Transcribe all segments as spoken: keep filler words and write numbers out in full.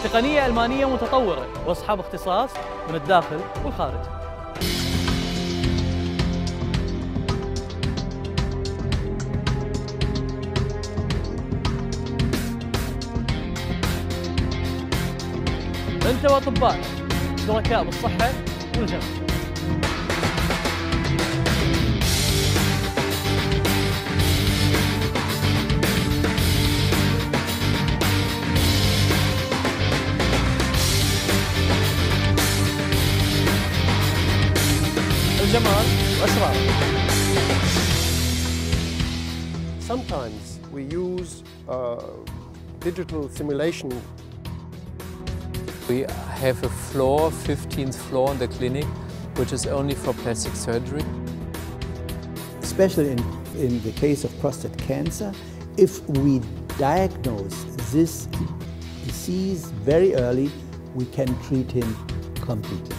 تقنية ألمانية متطورة وأصحاب اختصاص من الداخل والخارج. أنت وأطباء شركاء بالصحة والجمال. الجمال وأسراره. Sometimes we use uh, digital simulation. We have a floor, fifteenth floor in the clinic, which is only for plastic surgery. Especially in, in the case of prostate cancer, if we diagnose this disease very early, we can treat him completely.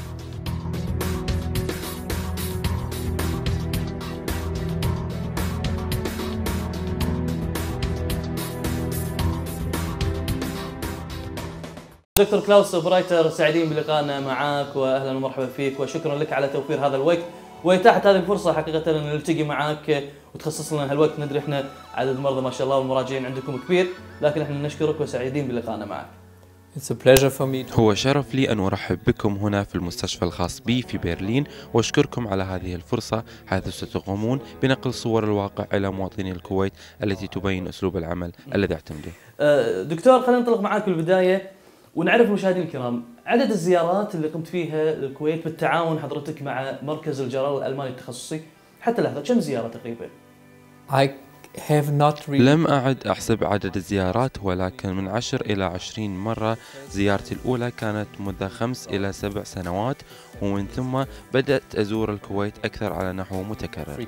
دكتور كلاوس برايتر، سعيدين بلقائنا معك واهلا ومرحبا فيك، وشكرا لك على توفير هذا الوقت واتاحه هذه الفرصه حقيقه ان نلتقي معك وتخصص لنا هالوقت. ندري احنا عدد المرضى ما شاء الله والمراجعين عندكم كبير، لكن احنا نشكرك وسعيدين بلقائنا معك. It's a pleasure for me. هو شرف لي أن أرحب بكم هنا في المستشفى الخاص بي في برلين، وأشكركم على هذه الفرصة حيث ستقومون بنقل صور الواقع إلى مواطني الكويت التي تبين أسلوب العمل الذي اعتمده. دكتور، خلينا ننطلق معك بالبداية ونعرف المشاهدين الكرام عدد الزيارات اللي قمت فيها للكويت بالتعاون حضرتك مع مركز الجرار الألماني التخصصي حتى لحظة، كم زيارة تقريبا؟ I have not really... لم أعد أحسب عدد الزيارات، ولكن من عشر إلى عشرين مرة. زيارتي الأولى كانت منذ خمس إلى سبع سنوات، ومن ثم بدأت أزور الكويت أكثر على نحو متكرر.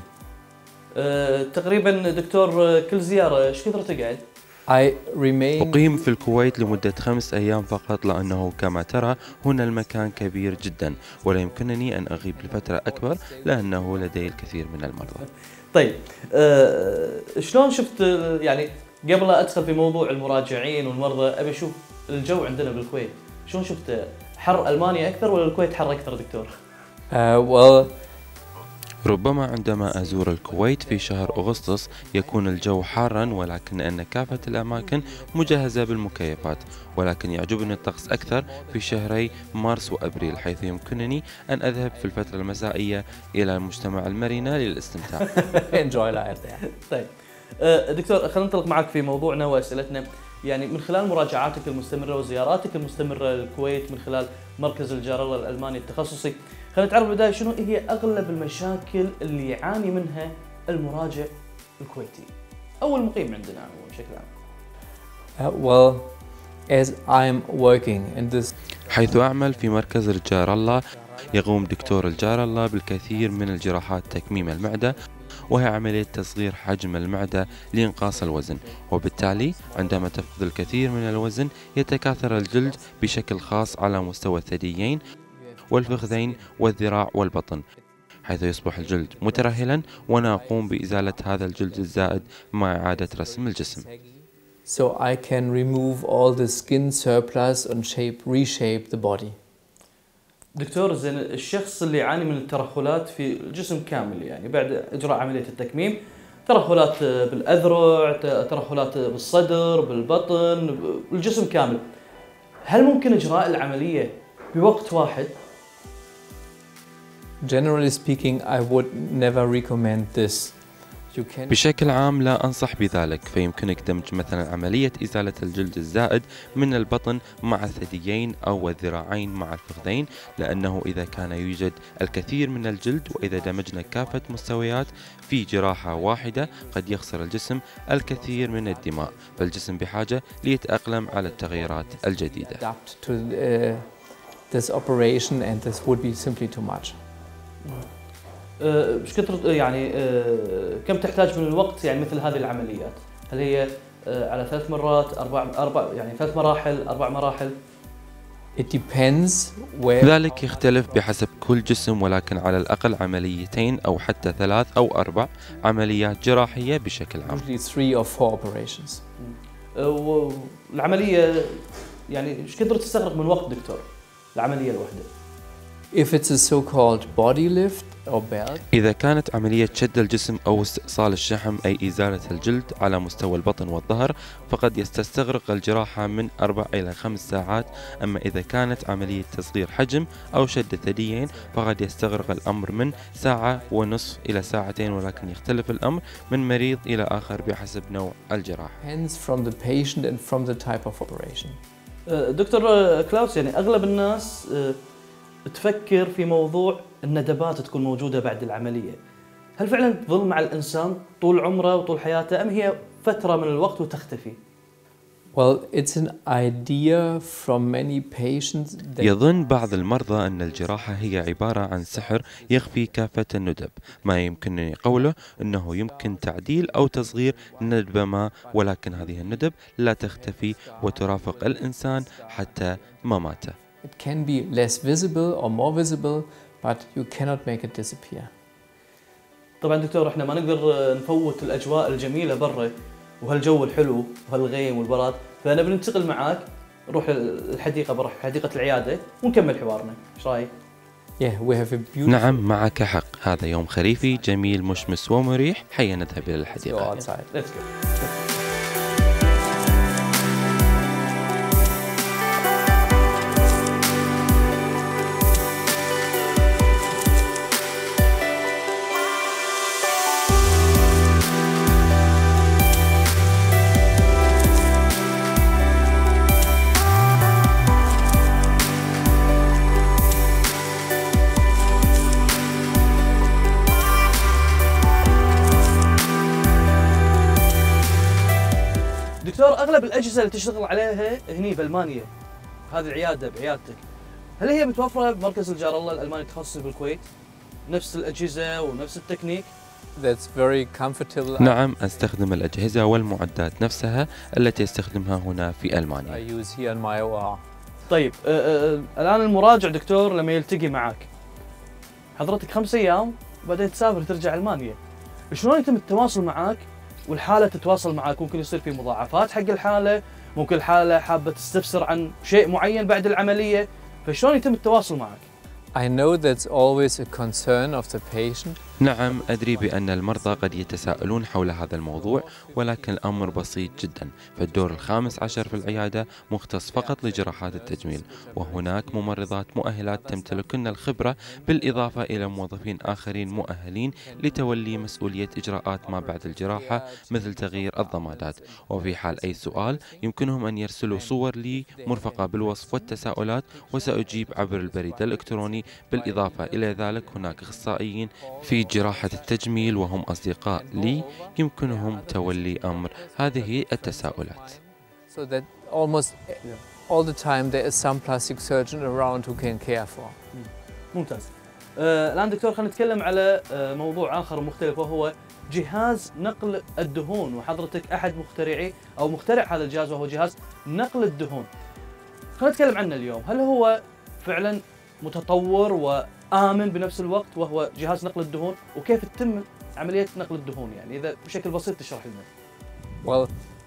أه تقريبا دكتور كل زيارة ايش كثر تقعد؟ I remain... أقيم في الكويت لمدة خمس أيام فقط، لأنه كما ترى هنا المكان كبير جدا ولا يمكنني أن أغيب لفترة أكبر لأنه لدي الكثير من المرضى. طيب أه شلون شفت يعني قبل لا أدخل في موضوع المراجعين والمرضى أبي أشوف الجو عندنا بالكويت، شلون شفت حر ألمانيا أكثر ولا الكويت حر أكثر دكتور؟ uh, well... ربما عندما أزور الكويت في شهر أغسطس يكون الجو حارا، ولكن أن كافة الأماكن مجهزة بالمكيفات، ولكن يعجبني الطقس أكثر في شهري مارس وأبريل، حيث يمكنني أن أذهب في الفترة المسائية إلى المجتمع المرينة للاستمتاع. Enjoy life. طيب دكتور، خلينا ننطلق معك في موضوعنا وأسئلتنا. يعني من خلال مراجعاتك المستمرة وزياراتك المستمرة للكويت من خلال مركز الجرار الألماني التخصصي، خلينا نتعرف بالبداية شنو هي أغلب المشاكل اللي يعاني منها المراجع الكويتي أو المقيم عندنا بشكل عام؟ Uh, well, as I'm working in this... حيث أعمل في مركز الجار الله، يقوم دكتور الجار الله بالكثير من الجراحات تكميم المعدة، وهي عملية تصغير حجم المعدة لإنقاص الوزن، وبالتالي عندما تفقد الكثير من الوزن يتكاثر الجلد بشكل خاص على مستوى الثديين والفخذين والذراع والبطن، حيث يصبح الجلد مترهلا، وأنا أقوم بإزالة هذا الجلد الزائد مع إعادة رسم الجسم. So I can remove all the skin surplus and shape, reshape the body. دكتور، زين الشخص اللي يعاني من الترهلات في الجسم كامل، يعني بعد إجراء عملية التكميم، ترهلات بالأذرع، ترهلات بالصدر، بالبطن، بالجسم كامل، هل ممكن إجراء العملية بوقت واحد؟ Generally speaking, I would never recommend this. You can... بشكل عام لا أنصح بذلك، فيمكنك دمج مثلا عملية إزالة الجلد الزائد من البطن مع الثديين أو الذراعين مع الفخذين، لأنه إذا كان يوجد الكثير من الجلد وإذا دمجنا كافة مستويات في جراحة واحدة قد يخسر الجسم الكثير من الدماء، فالجسم بحاجة ليتأقلم على التغييرات الجديدة. This operation and this would be simply too much. ايش كثر يعني كم تحتاج من الوقت يعني مثل هذه العمليات؟ هل هي على ثلاث مرات، اربع اربع يعني ثلاث مراحل، اربع مراحل؟ It depends where... ذلك يختلف بحسب كل جسم، ولكن على الأقل عمليتين أو حتى ثلاث أو أربع عمليات جراحية بشكل عام. Usually three or four operations. والعملية يعني ايش كثر تستغرق من وقت دكتور العمليه الواحده؟ If it's a so-called body lift or belt, إذا كانت عملية شد الجسم أو استئصال الشحم أي إزالة الجلد على مستوى البطن والظهر فقد تستغرق الجراحة من أربع إلى خمس ساعات. أما إذا كانت عملية تصغير حجم أو شد الثديين فقد يستغرق الأمر من ساعة ونصف إلى ساعتين، ولكن يختلف الأمر من مريض إلى آخر بحسب نوع الجراحة. depends from the patient and from the type of operation. آه، دكتور آه، كلاوس، يعني اغلب الناس آه، تفكر في موضوع الندبات تكون موجوده بعد العمليه. هل فعلا تظل مع الانسان طول عمره وطول حياته ام هي فتره من الوقت وتختفي؟ Well, it's an idea from many patients that يظن بعض المرضى أن الجراحة هي عبارة عن سحر يخفي كافة الندب. ما يمكنني قوله أنه يمكن تعديل أو تصغير ندبة ما، ولكن هذه الندب لا تختفي وترافق الإنسان حتى مماته. it can be less visible or more visible, but you cannot make it disappear. طبعا دكتور احنا ما نقدر آه، نفوت الاجواء الجميله برا وهالجو الحلو وهالغيم والبراد، فانا بننتقل معاك نروح الحديقه برا حديقه العياده ونكمل حوارنا، ايش رايك؟ Yeah, we have a beautiful نعم معك حق، هذا يوم خريفي جميل مشمس ومريح. هيا نذهب إلى go الحديقة. outside. ليتس جو. دكتور، اغلب الاجهزه اللي تشتغل عليها هني بالمانيا، هذه العياده بعيادتك، هل هي متوفره بمركز الجار الله الالماني التخصصي بالكويت؟ نفس الاجهزه ونفس التكنيك؟ That's very comfortable. نعم أستخدم الأجهزة والمعدات نفسها التي أستخدمها هنا في I ألمانيا. use here in my O R. طيب آه آه الان المراجع دكتور لما يلتقي معك حضرتك خمس ايام وبعدين تسافر ترجع المانيا، شلون يتم التواصل معك والحاله تتواصل معك؟ ممكن يصير في مضاعفات حق الحاله، ممكن الحاله حابه تستفسر عن شيء معين بعد العمليه، فشلون يتم التواصل معك؟ I know that's always a concern of the patient. نعم أدري بأن المرضى قد يتساءلون حول هذا الموضوع، ولكن الأمر بسيط جدا. فالدور الخامس عشر في العيادة مختص فقط لجراحات التجميل، وهناك ممرضات مؤهلات تمتلكن الخبرة بالإضافة إلى موظفين آخرين مؤهلين لتولي مسؤولية إجراءات ما بعد الجراحة مثل تغيير الضمادات. وفي حال أي سؤال يمكنهم أن يرسلوا صور لي مرفقة بالوصف والتساؤلات وسأجيب عبر البريد الإلكتروني. بالإضافة إلى ذلك هناك أخصائيين في جراحة التجميل وهم أصدقاء لي يمكنهم تولي أمر هذه التساؤلات. So that almost all the time there is some plastic surgeon around who can care for. ممتاز. آه الان دكتور خلينا نتكلم على آه موضوع اخر مختلف وهو جهاز نقل الدهون، وحضرتك احد مخترعي او مخترع هذا الجهاز وهو جهاز نقل الدهون. خلينا نتكلم عنه اليوم، هل هو فعلا متطور وآمن بنفس الوقت وهو جهاز نقل الدهون، وكيف تتم عملية نقل الدهون؟ يعني إذا بشكل بسيط تشرح لنا. Well,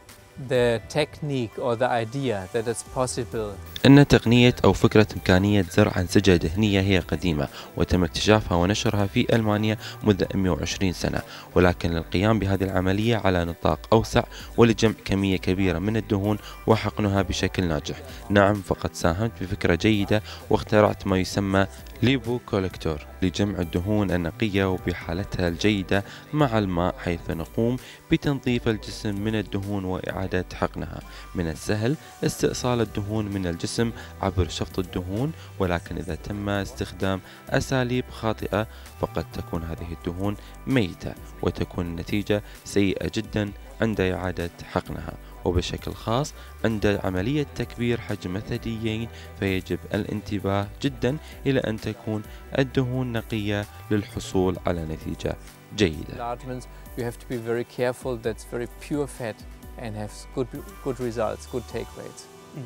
the technique or the idea that it's possible أن تقنية أو فكرة إمكانية زرع أنسجة دهنية هي قديمة وتم اكتشافها ونشرها في ألمانيا منذ مئة وعشرين سنة، ولكن القيام بهذه العملية على نطاق أوسع ولجمع كمية كبيرة من الدهون وحقنها بشكل ناجح. نعم فقد ساهمت بفكرة جيدة واخترعت ما يسمى ليبو كولكتور لجمع الدهون النقية وبحالتها الجيدة مع الماء، حيث نقوم بتنظيف الجسم من الدهون وإعادة حقنها. من السهل استئصال الدهون من الجسم عبر شفط الدهون، ولكن إذا تم استخدام أساليب خاطئة فقد تكون هذه الدهون ميتة وتكون النتيجة سيئة جدا عند إعادة حقنها. وبشكل خاص عند عملية تكبير حجم الثديين فيجب الانتباه جدا إلى أن تكون الدهون نقية للحصول على نتيجة جيدة. enlargements, you have to be very careful that's very pure fat and has good good results, good take rates.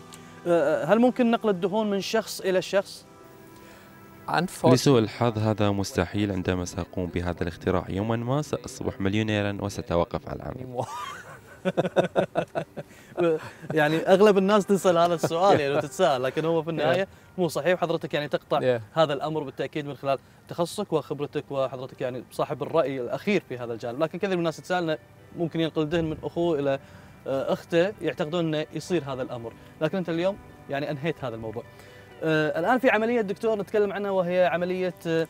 آه، هل ممكن نقل الدهون من شخص إلى شخص؟ Unfortunately, لسوء الحظ هذا مستحيل. عندما سأقوم بهذا الاختراع يوما ما سأصبح مليونيرا وستوقف عن العمل. anymore. يعني اغلب الناس تسال هذا السؤال يعني وتتساءل، لكن هو في النهايه مو صحيح. حضرتك يعني تقطع yeah. هذا الامر بالتاكيد من خلال تخصصك وخبرتك، وحضرتك يعني صاحب الراي الاخير في هذا الجانب. لكن كثير من الناس تسالنا ممكن ينقل دهن من اخوه الى اخته، يعتقدون انه يصير هذا الامر، لكن انت اليوم يعني انهيت هذا الموضوع. آه الان في عمليه دكتور نتكلم عنها، وهي عمليه آه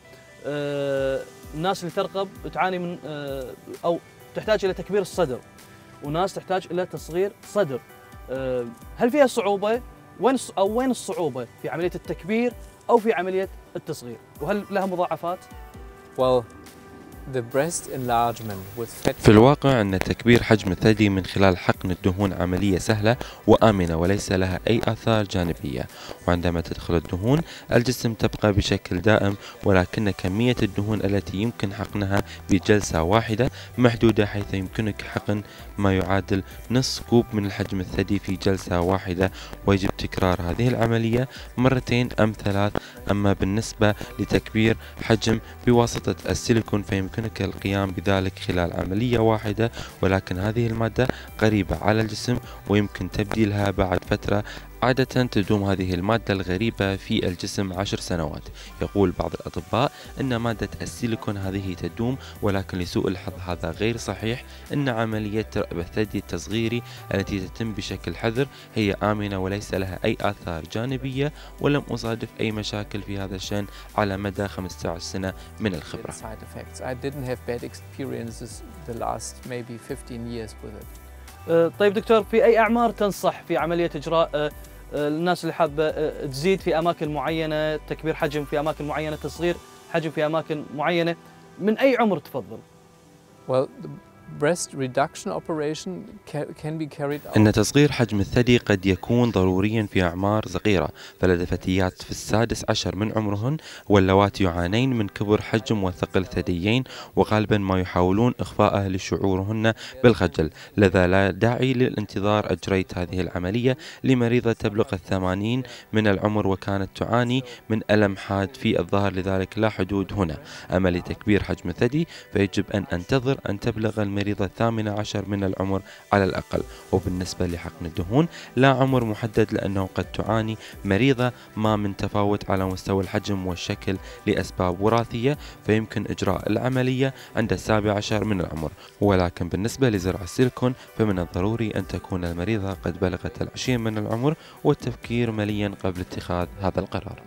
آه الناس اللي ترقب تعاني من آه او تحتاج الى تكبير الصدر، وناس تحتاج الى تصغير صدر. آه هل فيها صعوبه؟ وين او وين الصعوبه في عمليه التكبير او في عمليه التصغير؟ وهل لها مضاعفات؟ Well, the breast enlargement with fat في الواقع أن تكبير حجم الثدي من خلال حقن الدهون عملية سهلة وآمنة وليس لها أي آثار جانبية، وعندما تدخل الدهون الجسم تبقى بشكل دائم، ولكن كمية الدهون التي يمكن حقنها بجلسة واحدة محدودة، حيث يمكنك حقن ما يعادل نصف كوب من الحجم الثدي في جلسة واحدة، ويجب تكرار هذه العملية مرتين أم ثلاث. أما بالنسبة لتكبير حجم بواسطة السيليكون فيمكنك القيام بذلك خلال عملية واحدة، ولكن هذه المادة قريبة على الجسم ويمكن تبديلها بعد فترة. عادة تدوم هذه المادة الغريبة في الجسم عشر سنوات. يقول بعض الأطباء أن مادة السيليكون هذه تدوم، ولكن لسوء الحظ هذا غير صحيح. أن عملية رأب الثدي التصغيري التي تتم بشكل حذر هي آمنة وليس لها أي آثار جانبية، ولم أصادف أي مشاكل في هذا الشأن على مدى خمسة عشر سنة من الخبرة. I didn't have bad experiences the last maybe fifteen years with it. طيب دكتور، في أي أعمار تنصح في عملية إجراء الناس اللي حابة تزيد في أماكن معينة، تكبير حجم في أماكن معينة، تصغير حجم في أماكن معينة، من أي عمر تفضل؟ Well, the breast reduction operation can be carried out. إن تصغير حجم الثدي قد يكون ضروريا في أعمار صغيرة، فلدى فتيات في السادس عشر من عمرهن واللواتي يعانين من كبر حجم وثقل ثديين، وغالبا ما يحاولون إخفاءه لشعورهن بالخجل، لذا لا داعي للانتظار. أجريت هذه العملية لمريضة تبلغ الثمانين من العمر وكانت تعاني من ألم حاد في الظهر، لذلك لا حدود هنا. أما لتكبير حجم الثدي فيجب أن أنتظر أن تبلغ المريضة الثامنة عشر من العمر على الأقل. وبالنسبة لحقن الدهون لا عمر محدد، لأنه قد تعاني مريضة ما من تفاوت على مستوى الحجم والشكل لأسباب وراثية، فيمكن إجراء العملية عند السابع عشر من العمر. ولكن بالنسبة لزرع السيليكون فمن الضروري أن تكون المريضة قد بلغت العشرين من العمر، والتفكير مليا قبل اتخاذ هذا القرار.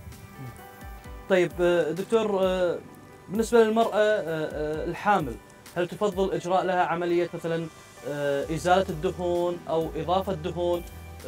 طيب دكتور، بالنسبة للمرأة الحامل، هل تفضل إجراء لها عملية مثلا إزالة الدهون أو إضافة دهون،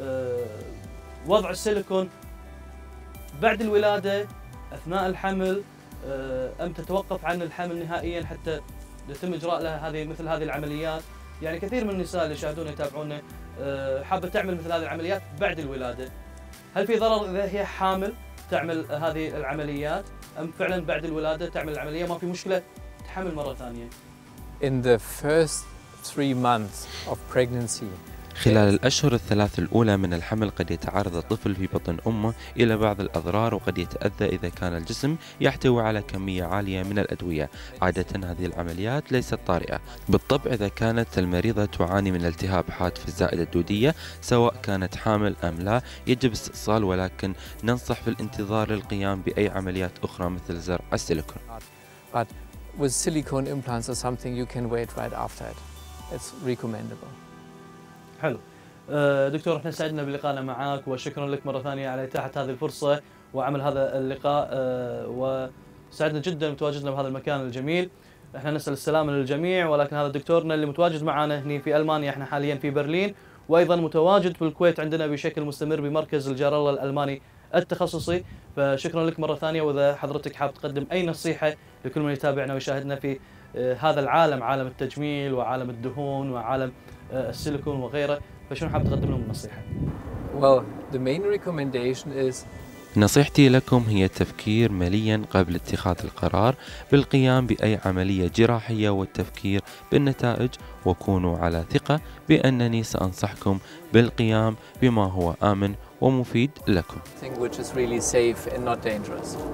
وضع السيليكون بعد الولادة، أثناء الحمل، أم تتوقف عن الحمل نهائيا حتى يتم إجراء لها هذه مثل هذه العمليات؟ يعني كثير من النساء اللي يشاهدون يتابعونا حابة تعمل مثل هذه العمليات بعد الولادة. هل في ضرر إذا هي حامل تعمل هذه العمليات، أم فعلا بعد الولادة تعمل العملية ما في مشكلة تحمل مرة ثانية؟ In the first three months of pregnancy, خلال الأشهر الثلاث الأولى من الحمل قد يتعرض الطفل في بطن أمه إلى بعض الأضرار، وقد يتأذى إذا كان الجسم يحتوي على كمية عالية من الأدوية. عادة هذه العمليات ليست طارئة. بالطبع إذا كانت المريضة تعاني من التهاب حاد في الزائدة الدودية سواء كانت حامل أم لا يجب استئصال، ولكن ننصح في الانتظار للقيام بأي عمليات أخرى مثل زرع السيليكون. But with silicone implants or something you can wait right after it. It's recommendable. حلو. دكتور، احنا سعدنا بلقائنا معك، وشكرا لك مرة ثانية على إتاحة هذه الفرصة وعمل هذا اللقاء، وسعدنا جدا بتواجدنا بهذا المكان الجميل. احنا نسأل السلامة للجميع، ولكن هذا دكتورنا اللي متواجد معنا هنا في ألمانيا، احنا حاليا في برلين، وأيضا متواجد في الكويت عندنا بشكل مستمر بمركز الجار الله الألماني التخصصي. فشكرا لك مرة ثانية، وإذا حضرتك حاب تقدم أي نصيحة لكل من يتابعنا ويشاهدنا في هذا العالم، عالم التجميل وعالم الدهون وعالم السيليكون وغيره، فشنو حاب تقدم لهم النصيحة؟ Well, the main recommendation is نصيحتي لكم هي التفكير مليا قبل اتخاذ القرار بالقيام بأي عملية جراحية والتفكير بالنتائج، وكونوا على ثقة بأنني سأنصحكم بالقيام بما هو آمن ومفيد لكم. which is really safe and not dangerous.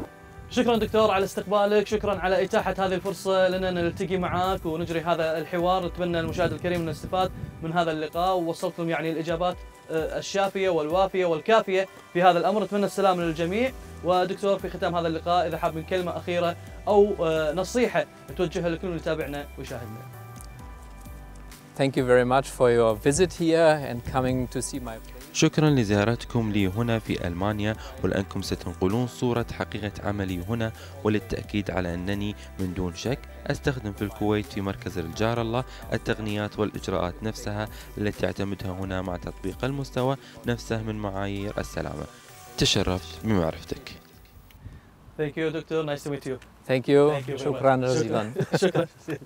شكرا دكتور على استقبالك، شكرا على إتاحة هذه الفرصة لنا نلتقي معك ونجري هذا الحوار. نتمنى المشاهد الكريم أن يستفاد من هذا اللقاء ووصلت لهم يعني الإجابات الشافية والوافية والكافية في هذا الأمر. نتمنى السلام للجميع. ودكتور في ختام هذا اللقاء إذا حاب من كلمة أخيرة أو نصيحة توجهها لكل من يتابعنا ويشاهدنا. Thank you very much for your visit here and coming to see my place. شكرا لزيارتكم لي هنا في ألمانيا، ولأنكم ستنقلون صورة حقيقة عملي هنا، وللتأكيد على أنني من دون شك أستخدم في الكويت في مركز الجار الله التقنيات والإجراءات نفسها التي أعتمدها هنا مع تطبيق المستوى نفسه من معايير السلامة. تشرفت بمعرفتك. Thank you دكتور. Nice to meet you. Thank you. Thank you شكرا جزيلا. شكرا.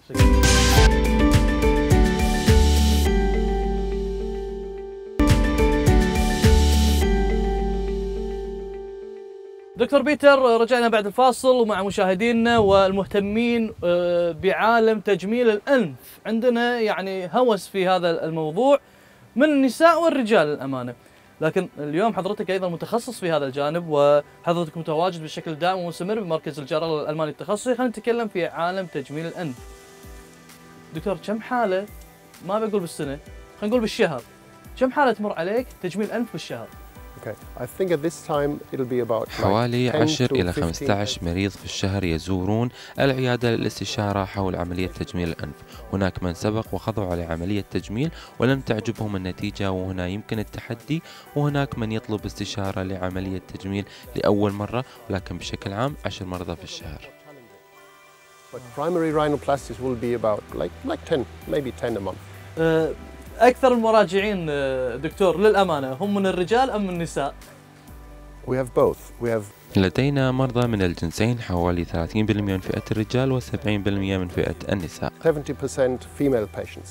دكتور بيتر، رجعنا بعد الفاصل ومع مشاهدينا والمهتمين بعالم تجميل الأنف. عندنا يعني هوس في هذا الموضوع من النساء والرجال للأمانة، لكن اليوم حضرتك أيضا متخصص في هذا الجانب وحضرتك متواجد بشكل دائم ومستمر بمركز الجار الله الألماني التخصصي. خلينا نتكلم في عالم تجميل الأنف. دكتور، كم حالة، ما بقول بالسنة، خلينا نقول بالشهر، كم حالة تمر عليك تجميل أنف بالشهر؟ Okay. I think at this time it'll be about حوالي like عشرة إلى خمسة عشر مريض في الشهر يزورون العيادة للاستشارة حول عملية تجميل الأنف. هناك من سبق وخضعوا لعملية تجميل ولم تعجبهم النتيجة وهنا يمكن التحدي، وهناك من يطلب استشارة لعملية تجميل لأول مرة، ولكن بشكل عام عشر مرضى في الشهر. But primary rhinoplasties will be about like like ten, maybe ten a month. أه أكثر المراجعين دكتور للأمانة هم من الرجال أم من النساء؟ We have both. We have لدينا مرضى من الجنسين، حوالي ثلاثين بالمئة من فئة الرجال وسبعين بالمئة من فئة النساء. seventy percent female patients.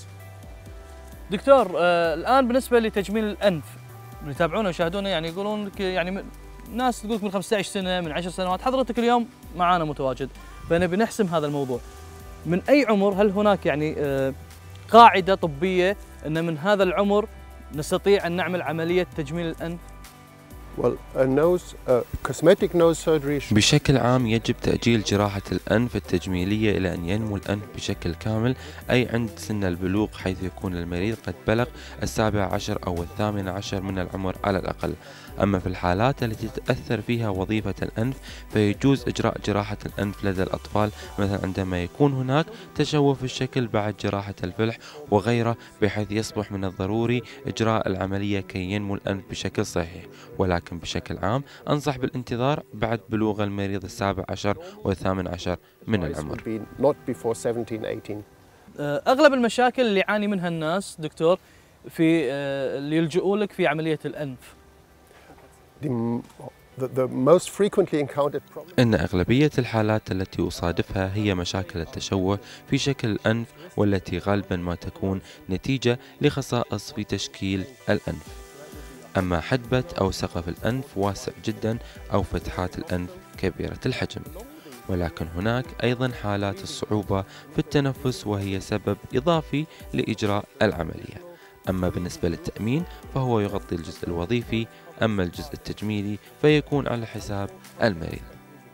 دكتور، آه الآن بالنسبة لتجميل الأنف اللي يتابعونا ويشاهدونا يعني يقولون لك يعني ناس تقول من خمسة عشر سنة، من عشر سنوات، حضرتك اليوم معانا متواجد، فنبي نحسم هذا الموضوع. من أي عمر؟ هل هناك يعني آه قاعدة طبية أن من هذا العمر نستطيع أن نعمل عملية تجميل الأنف؟ Well, a nose, uh, cosmetic nose surgery. بشكل عام يجب تأجيل جراحة الأنف التجميلية إلى أن ينمو الأنف بشكل كامل، أي عند سن البلوغ، حيث يكون المريض قد بلغ السابع عشر أو الثامن عشر من العمر على الأقل. أما في الحالات التي تتأثر فيها وظيفة الأنف فيجوز إجراء جراحة الأنف لدى الأطفال، مثلا عندما يكون هناك تشوه في الشكل بعد جراحة الفلح وغيره، بحيث يصبح من الضروري إجراء العملية كي ينمو الأنف بشكل صحيح. ولكن بشكل عام أنصح بالانتظار بعد بلوغ المريض السابع عشر والثامن عشر من العمر. أغلب المشاكل اللي يعاني منها الناس دكتور في اللي يلجؤوا لك في عملية الأنف؟ The, the most frequently encountered problem. إن أغلبية الحالات التي أصادفها هي مشاكل التشوه في شكل الأنف، والتي غالبا ما تكون نتيجة لخصائص في تشكيل الأنف. أما حدبة أو سقف الأنف واسع جدا أو فتحات الأنف كبيرة الحجم. ولكن هناك أيضا حالات الصعوبة في التنفس، وهي سبب إضافي لإجراء العملية. أما بالنسبة للتأمين فهو يغطي الجزء الوظيفي، أما الجزء التجميلي فيكون على حساب المريض.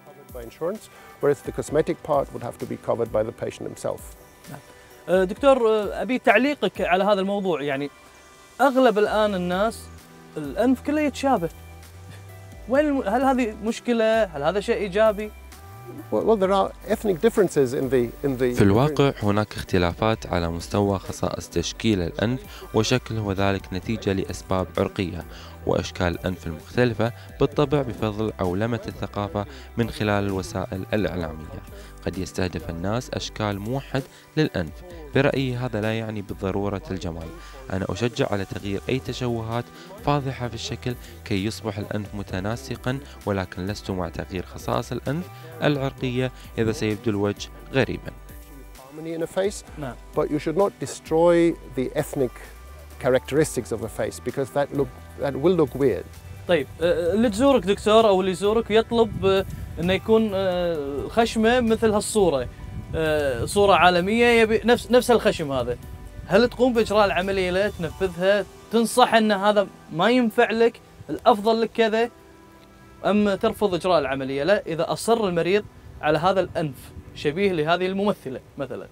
دكتور، أبي تعليقك على هذا الموضوع. يعني أغلب الآن الناس الأنف كله يتشابه، وين هل هذه مشكلة؟ هل هذا شيء إيجابي؟ Well, there are ethnic differences in the in the. في الواقع هناك اختلافات على مستوى خصائص تشكيل الأنف وشكله، وذلك نتيجة لأسباب عرقية، وأشكال الأنف المختلفة بالطبع بفضل عولمة الثقافة من خلال الوسائل الإعلامية. قد يستهدف الناس أشكال موحد للأنف، برأيي هذا لا يعني بالضرورة الجمال. أنا أشجع على تغيير أي تشوهات فاضحة في الشكل كي يصبح الأنف متناسقا، ولكن لست مع تغيير خصائص الأنف العرقية إذا سيبدو الوجه غريبا. نعم. But you should not destroy the ethnic characteristics of the face because that look that will look weird. طيب اللي تزورك دكتور او اللي يزورك يطلب انه يكون خشمه مثل هالصوره، صوره عالميه، يبي نفس نفس الخشم هذا، هل تقوم باجراء العمليه له تنفذها؟ تنصح ان هذا ما ينفع لك، الافضل لك كذا؟ أم ترفض إجراء العملية لا إذا أصر المريض على هذا الأنف شبيه لهذه الممثلة مثلا؟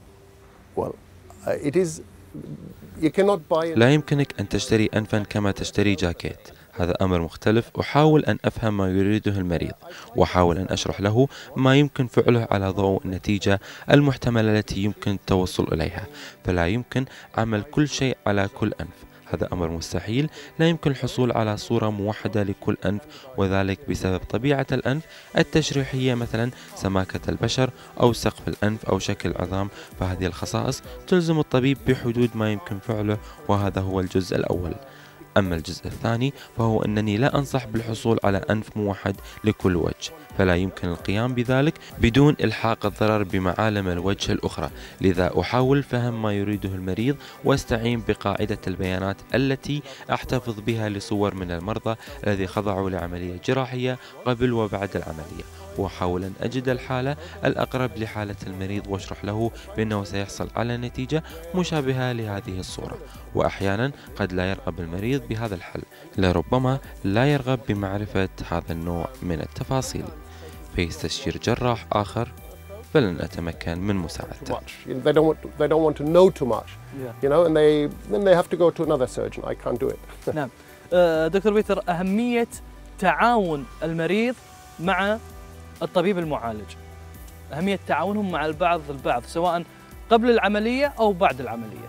Well, uh, it is. You cannot buy. لا يمكنك أن تشتري أنفا كما تشتري جاكيت، هذا أمر مختلف. أحاول أن أفهم ما يريده المريض وأحاول أن أشرح له ما يمكن فعله على ضوء النتيجة المحتملة التي يمكن التوصل إليها. فلا يمكن عمل كل شيء على كل أنف، هذا أمر مستحيل. لا يمكن الحصول على صورة موحدة لكل أنف، وذلك بسبب طبيعة الأنف التشريحية، مثلا سماكة البشر أو سقف الأنف أو شكل العظام. فهذه الخصائص تلزم الطبيب بحدود ما يمكن فعله، وهذا هو الجزء الأول. أما الجزء الثاني فهو أنني لا أنصح بالحصول على أنف موحد لكل وجه، فلا يمكن القيام بذلك بدون إلحاق الضرر بمعالم الوجه الأخرى. لذا أحاول فهم ما يريده المريض واستعين بقاعدة البيانات التي أحتفظ بها لصور من المرضى الذي خضعوا لعملية جراحية قبل وبعد العملية، وأحاول أن أجد الحالة الأقرب لحالة المريض وأشرح له بأنه سيحصل على نتيجة مشابهة لهذه الصورة. وأحيانا قد لا يرغب المريض بهذا الحل، لربما لا يرغب بمعرفة هذا النوع من التفاصيل، فيستشير جراح آخر فلن أتمكن من مساعدته. They don't want to, they don't want to know too much, you know, and they then they have to go to another surgeon. I can't do it. نعم. آه، دكتور بيتر، أهمية تعاون المريض مع الطبيب المعالج، أهمية تعاونهم مع البعض البعض سواء قبل العملية أو بعد العملية.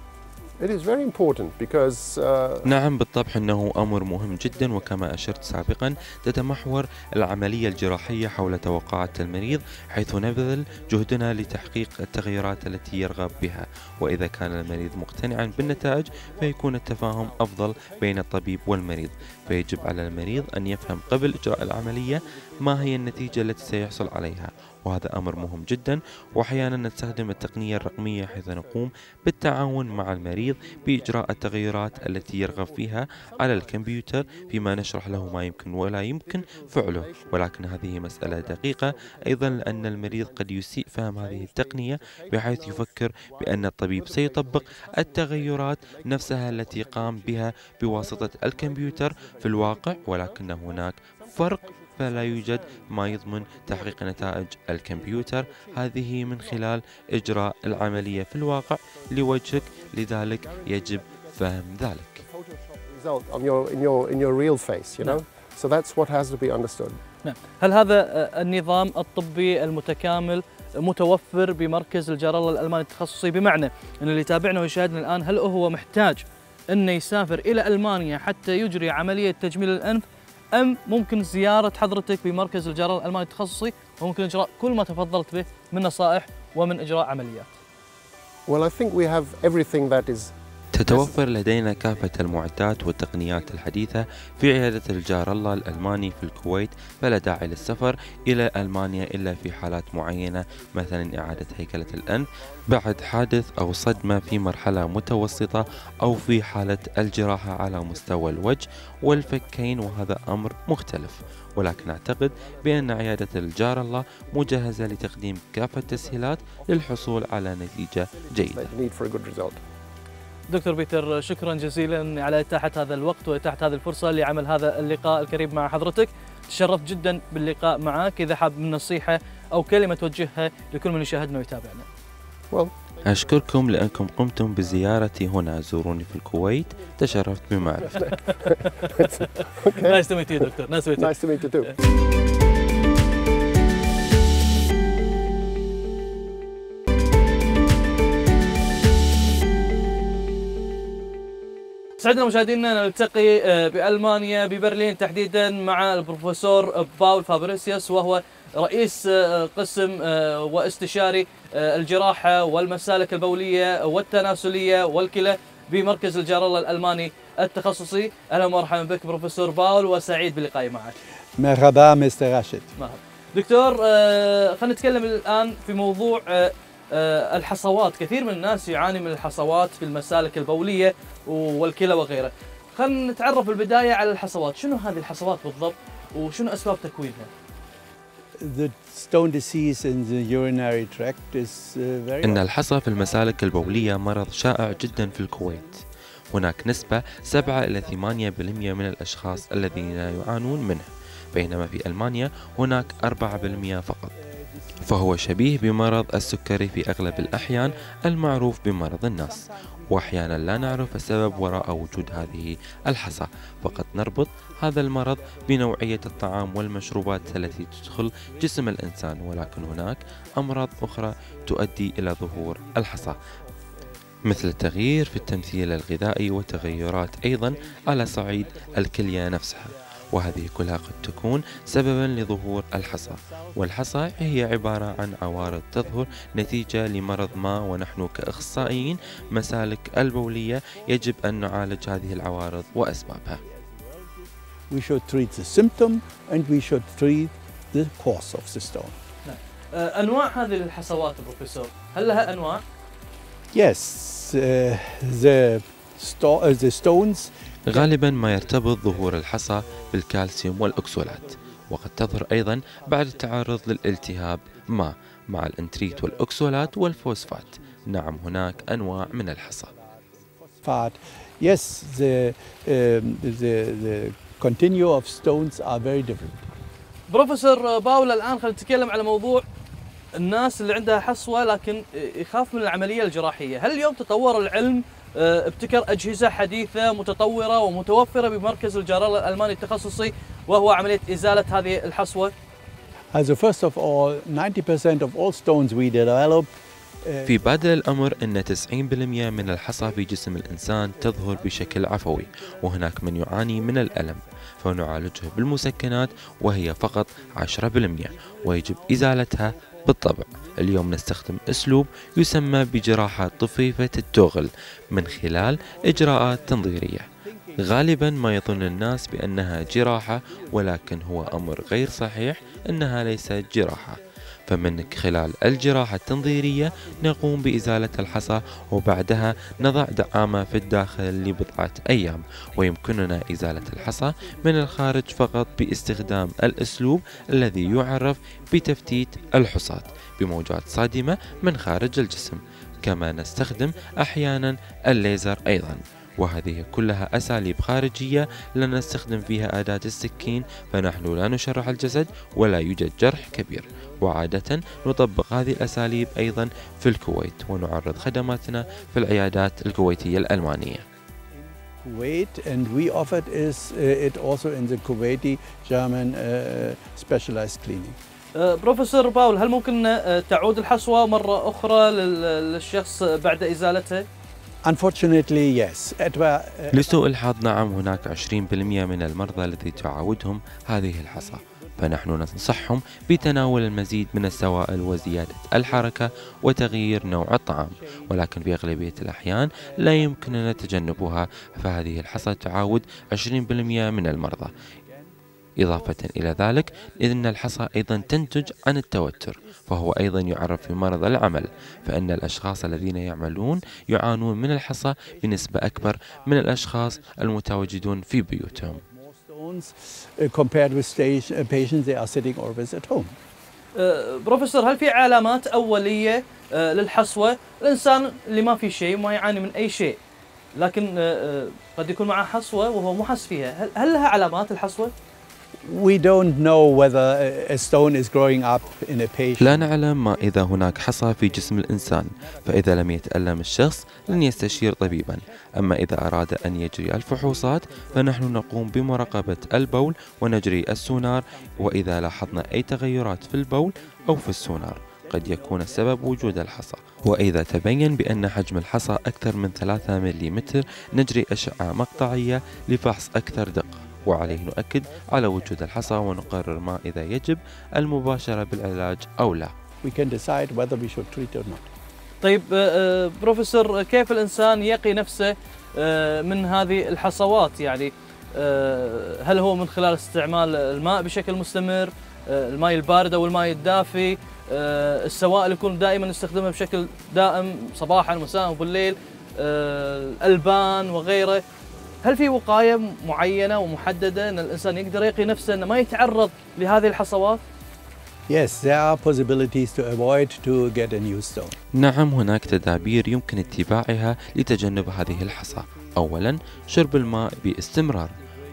It is very important because uh, نعم بالطبع أنه أمر مهم جدا، وكما أشرت سابقا تتمحور العملية الجراحية حول توقعات المريض، حيث نبذل جهدنا لتحقيق التغييرات التي يرغب بها. وإذا كان المريض مقتنعا بالنتائج فيكون التفاهم أفضل بين الطبيب والمريض. فيجب على المريض أن يفهم قبل إجراء العملية ما هي النتيجة التي سيحصل عليها، وهذا أمر مهم جدا. وأحيانا نستخدم التقنية الرقمية حيث نقوم بالتعاون مع المريض بإجراء التغييرات التي يرغب فيها على الكمبيوتر، فيما نشرح له ما يمكن ولا يمكن فعله. ولكن هذه مسألة دقيقة أيضا، لأن المريض قد يسيء فهم هذه التقنية بحيث يفكر بأن الطبيب سيطبق التغيرات نفسها التي قام بها بواسطة الكمبيوتر في الواقع، ولكن هناك فرق، فلا يوجد ما يضمن تحقيق نتائج الكمبيوتر هذه من خلال إجراء العملية في الواقع لوجهك. لذلك يجب فهم ذلك. result on your in your in your real face, you know. So that's what has to be understood. نعم. هل هذا النظام الطبي المتكامل متوفر بمركز الجارالة الألماني التخصصي، بمعنى أن اللي يتابعنا ويشاهدنا الآن هل هو محتاج أنه يسافر إلى ألمانيا حتى يجري عملية تجميل الأنف، أم ممكن زيارة حضرتك بمركز الجارالة الألماني التخصصي وممكن إجراء كل ما تفضلت به من نصائح ومن إجراء عمليات؟ Well, I think we have everything that is. تتوفر لدينا كافة المعدات والتقنيات الحديثة في عيادة الجارالة الألماني في الكويت، فلا داعي للسفر إلى ألمانيا إلا في حالات معينة، مثلا إعادة هيكلة الأنف بعد حادث أو صدمة في مرحلة متوسطة، أو في حالة الجراحة على مستوى الوجه والفكين، وهذا أمر مختلف. ولكن أعتقد بأن عيادة الجارالة مجهزة لتقديم كافة التسهيلات للحصول على نتيجة جيدة. دكتور بيتر، شكرا جزيلا على إتاحة هذا الوقت وإتاحة هذه الفرصة لعمل هذا اللقاء الكريم مع حضرتك. تشرفت جدا باللقاء معك. إذا حاب من نصيحة أو كلمة توجهها لكل من يشاهدنا ويتابعنا. Well, أشكركم لأنكم قمتم بزيارتي هنا، زوروني في الكويت، تشرفت بمعرفتك. Nice to meet you, دكتور. Nice to meet you. Nice to meet you too. سعدنا مشاهدينا نلتقي بألمانيا ببرلين تحديدا مع البروفيسور باول فابريسيوس، وهو رئيس قسم واستشاري الجراحة والمسالك البولية والتناسلية والكلى بمركز الجارالة الألماني التخصصي. أهلا ومرحبا بك بروفيسور باول، وسعيد باللقاء معك. مرحبا مستر راشد. مرحبا دكتور. خلينا نتكلم الآن في موضوع الحصوات. كثير من الناس يعاني من الحصوات في المسالك البولية والكلى وغيره. خلينا نتعرف بالبداية على الحصوات. شنو هذه الحصوات بالضبط وشنو أسباب تكوينها؟ The stone disease in the urinary tract is very. إن الحصى في المسالك البولية مرض شائع جدا في الكويت. هناك نسبة سبعة إلى ثمانية بالمئة من الأشخاص الذين يعانون منه. بينما في ألمانيا هناك أربعة بالمئة فقط. فهو شبيه بمرض السكري في أغلب الأحيان المعروف بمرض الناس، وأحيانا لا نعرف السبب وراء وجود هذه الحصى، فقد نربط هذا المرض بنوعية الطعام والمشروبات التي تدخل جسم الإنسان، ولكن هناك أمراض أخرى تؤدي إلى ظهور الحصى مثل التغيير في التمثيل الغذائي وتغيرات أيضا على صعيد الكلية نفسها، وهذه كلها قد تكون سببا لظهور الحصى. والحصى هي عبارة عن عوارض تظهر نتيجة لمرض ما، ونحن كأخصائيين مسالك البولية يجب أن نعالج هذه العوارض وأسبابها. We should treat the symptom and we should treat the cause of the stone. أنواع هذه الحصوات بروفيسور، هل لها أنواع؟ Yes, uh, the, sto uh, the stones غالبا ما يرتبط ظهور الحصى بالكالسيوم والأكسولات، وقد تظهر أيضا بعد التعرض للالتهاب ما مع الانتريت والأكسولات والفوسفات. نعم هناك أنواع من الحصى. Yes, the, um, the, the continue of stones are very different. بروفيسور باولا، الآن خلينا نتكلم على موضوع الناس اللي عندها حصوة لكن يخاف من العملية الجراحية. هل اليوم تطور العلم ابتكر أجهزة حديثة متطورة ومتوفرة بمركز الجارلة الألماني التخصصي وهو عملية إزالة هذه الحصوة؟ Also first of all, ninety percent of all stones we develop في بادئ الأمر أن تسعين بالمئة من الحصى في جسم الإنسان تظهر بشكل عفوي، وهناك من يعاني من الألم فنعالجه بالمسكنات وهي فقط عشرة بالمئة ويجب إزالتها بالطبع. اليوم نستخدم أسلوب يسمى بجراحة طفيفة التوغل من خلال إجراءات تنظيرية. غالبا ما يظن الناس بأنها جراحة، ولكن هو أمر غير صحيح، أنها ليست جراحة. فمن خلال الجراحة التنظيرية نقوم بإزالة الحصى، وبعدها نضع دعامة في الداخل لبضعة أيام، ويمكننا إزالة الحصى من الخارج فقط باستخدام الأسلوب الذي يعرف بتفتيت الحصاة بموجات صادمة من خارج الجسم. كما نستخدم أحيانا الليزر أيضا، وهذه كلها أساليب خارجية لا نستخدم فيها أداة السكين، فنحن لا نشرح الجسد ولا يوجد جرح كبير. وعادة نطبق هذه الأساليب أيضا في الكويت، ونعرض خدماتنا في العيادات الكويتية الألمانية. Kuwait, and we offered is uh, it also in the Kuwaiti German uh, specialized clinic. بروفيسور باول، هل ممكن تعود الحصوة مرة أخرى للشخص بعد إزالتها؟ Unfortunately, yes. لسوء الحظ نعم، هناك عشرين بالمئة من المرضى الذي تعاودهم هذه الحصى، فنحن ننصحهم بتناول المزيد من السوائل وزيادة الحركة وتغيير نوع الطعام، ولكن في أغلبية الأحيان لا يمكننا تجنبها، فهذه الحصى تعاود عشرين بالمئة من المرضى. إضافة إلى ذلك إن الحصى أيضا تنتج عن التوتر، فهو أيضا يعرف بمرض العمل، فإن الأشخاص الذين يعملون يعانون من الحصى بنسبة أكبر من الأشخاص المتواجدون في بيوتهم. بروفيسور، هل في علامات أولية للحصوة؟ الإنسان اللي ما في شيء ما يعاني من أي شيء، لكن قد يكون معه حصوة وهو مو حاس فيها، هل لها علامات الحصوة؟ We don't know whether a stone is growing up in a patient. لا نعلم ما إذا هناك حصى في جسم الإنسان، فإذا لم يتألم الشخص لن يستشير طبيبا. أما إذا أراد أن يجري الفحوصات فنحن نقوم بمراقبة البول ونجري السونار، وإذا لاحظنا أي تغيرات في البول أو في السونار قد يكون السبب وجود الحصى. وإذا تبين بأن حجم الحصى أكثر من ثلاثة مليمتر نجري أشعة مقطعية لفحص أكثر دقة، وعليه نؤكد على وجود الحصى ونقرر ما إذا يجب المباشرة بالعلاج أو لا. We can decide whether we should treat or not. طيب بروفيسور، كيف الإنسان يقي نفسه من هذه الحصوات؟ يعني هل هو من خلال استعمال الماء بشكل مستمر، الماء البارد أو الماء الدافي، السوائل يكون دائما نستخدمها بشكل دائم صباحا ومساء وبالليل، الألبان وغيره؟ هل في وقاية معينة ومحددة أن الإنسان يقدر يقي نفسه أنه ما يتعرض لهذه الحصوات؟ Yes, there are possibilities to avoid to get a new stone. نعم، هناك تدابير يمكن اتباعها لتجنب هذه الحصى. أولا، شرب الماء باستمرار،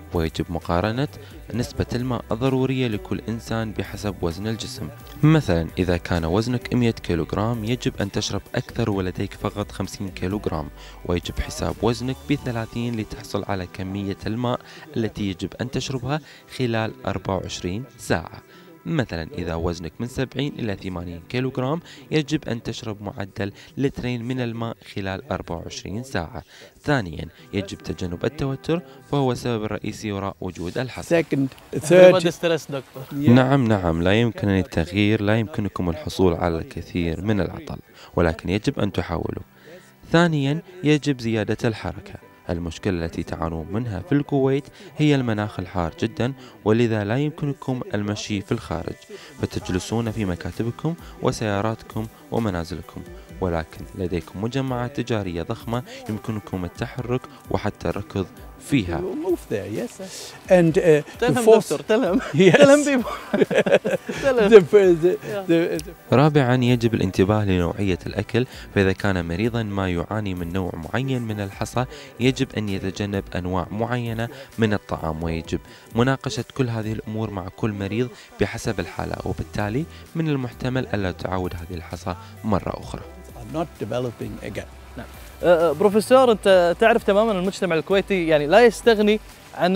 ويجب مقارنة نسبة الماء الضرورية لكل إنسان بحسب وزن الجسم. مثلا إذا كان وزنك مئة كيلوغرام يجب أن تشرب أكثر ولديك فقط خمسين كيلوغرام، ويجب حساب وزنك بثلاثين لتحصل على كمية الماء التي يجب أن تشربها خلال أربعة وعشرين ساعة. مثلا إذا وزنك من سبعين إلى ثمانين كيلوغرام يجب أن تشرب معدل لترين من الماء خلال أربعة وعشرين ساعة. ثانيا يجب تجنب التوتر فهو السبب الرئيسي وراء وجود الحصى. Second, third, نعم نعم لا يمكنني التغيير، لا يمكنكم الحصول على الكثير من العطل، ولكن يجب أن تحاولوا. ثانيا يجب زيادة الحركة. المشكلة التي تعانون منها في الكويت هي المناخ الحار جدا، ولذا لا يمكنكم المشي في الخارج، فتجلسون في مكاتبكم وسياراتكم ومنازلكم، ولكن لديكم مجمعات تجارية ضخمة يمكنكم التحرك وحتى الركض فيها. move there, yes. And uh, Tell the him, fourth, doctor, tell him. Yes. Tell him people. Tell him. the, the, the, the, رابعا يجب الانتباه لنوعية الأكل، فإذا كان مريضا ما يعاني من نوع معين من الحصى يجب أن يتجنب أنواع معينة من الطعام، ويجب مناقشة كل هذه الأمور مع كل مريض بحسب الحالة، وبالتالي من المحتمل ألا تعود هذه الحصى مرة أخرى. are not developing again. أه، بروفيسور، انت تعرف تماما المجتمع الكويتي يعني لا يستغني عن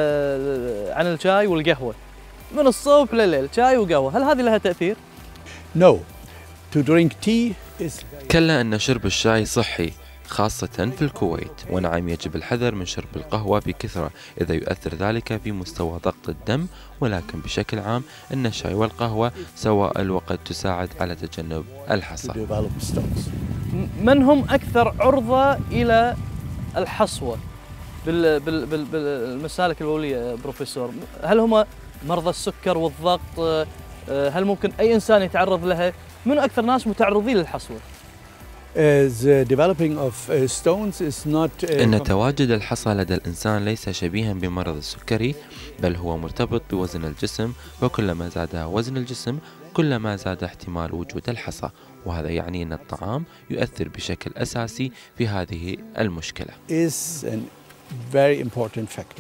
أه، عن الشاي والقهوه من الصبح لليل، شاي وقهوه، هل هذه لها تاثير؟ No, to drink tea is كلا أن شرب الشاي صحي خاصة في الكويت، ونعم يجب الحذر من شرب القهوة بكثرة إذا يؤثر ذلك في مستوى ضغط الدم، ولكن بشكل عام أن الشاي والقهوة سواء وقد تساعد على تجنب الحصى. to develop stones. من هم اكثر عرضه الى الحصوه بال بال بال بالمسالك البوليه بروفيسور؟ هل هم مرضى السكر والضغط؟ أه، هل ممكن اي انسان يتعرض لها؟ من اكثر ناس متعرضين للحصوه؟ Uh, the developing of uh, stones is not uh, إن تواجد الحصى لدى الإنسان ليس شبيها بمرض السكري، بل هو مرتبط بوزن الجسم، وكلما زاد وزن الجسم كلما زاد احتمال وجود الحصى، وهذا يعني أن الطعام يؤثر بشكل أساسي في هذه المشكلة. is a very important factor.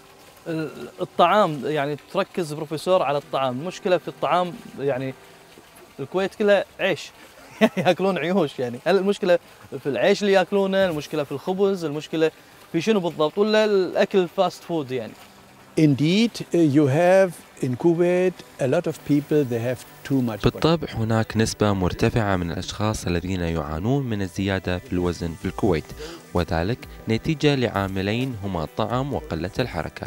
الطعام، يعني تركز بروفيسور على الطعام، المشكله في الطعام يعني الكويت كلها عيش ياكلون عيوش، يعني هل المشكله في العيش اللي ياكلونه، المشكله في الخبز، المشكله في شنو بالضبط، ولا الاكل فاست فود؟ يعني Indeed, uh, you have in Kuwait a lot of people they have too much. بالطبع هناك نسبة مرتفعة من الأشخاص الذين يعانون من الزيادة في الوزن في الكويت، وذلك نتيجة لعاملين هما الطعام وقلة الحركة.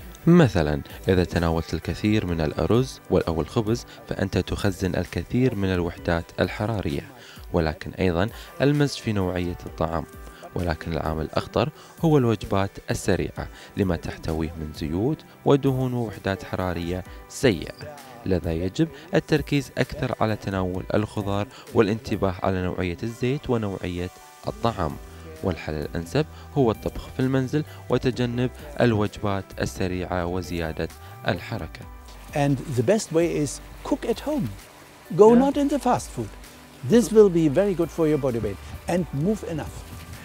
مثلا إذا تناولت الكثير من الأرز أو الخبز فأنت تخزن الكثير من الوحدات الحرارية، ولكن أيضا المزج في نوعية الطعام. ولكن العامل الأخطر هو الوجبات السريعة لما تحتويه من زيوت ودهون ووحدات حرارية سيئة، لذا يجب التركيز أكثر على تناول الخضار والانتباه على نوعية الزيت ونوعية الطعام. والحل الأنسب هو الطبخ في المنزل وتجنب الوجبات السريعة وزيادة الحركة. And the best way is cook at home. Go Yeah. not in the fast food. This will be very good for your body weight and move enough.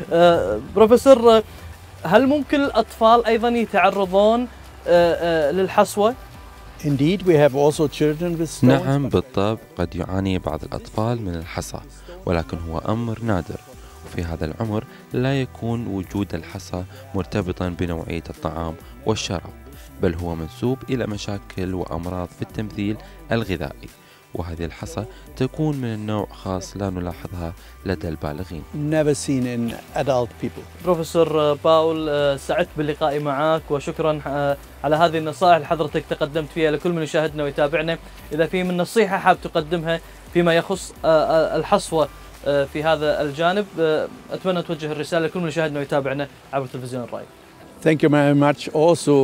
آه بروفيسور، هل ممكن الأطفال أيضا يتعرضون آه آه للحصوة؟ Indeed, we have also children with stones. نعم بالطبع قد يعاني بعض الأطفال من الحصى، ولكن هو أمر نادر، وفي هذا العمر لا يكون وجود الحصى مرتبطا بنوعية الطعام والشراب، بل هو منسوب إلى مشاكل وأمراض في التمثيل الغذائي، وهذه الحصى تكون من النوع خاص لا نلاحظها لدى البالغين. Never seen in adult people. بروفيسور باول، آه سعدت باللقاء معك، وشكرا آه على هذه النصائح اللي حضرتك تقدمت فيها لكل من يشاهدنا ويتابعنا. إذا في من نصيحة حاب تقدمها فيما يخص آه الحصوة آه في هذا الجانب، آه أتمنى توجه الرسالة لكل من يشاهدنا ويتابعنا عبر تلفزيون الرأي. Thank you very much. Also,